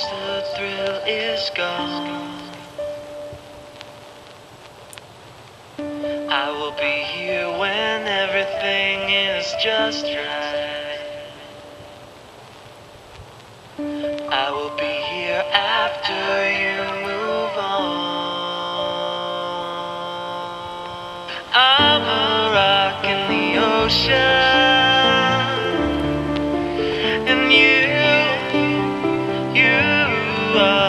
the thrill is gone. I will be here when everything is just right. I will be here after you move on. I'm a rock in the ocean, and you are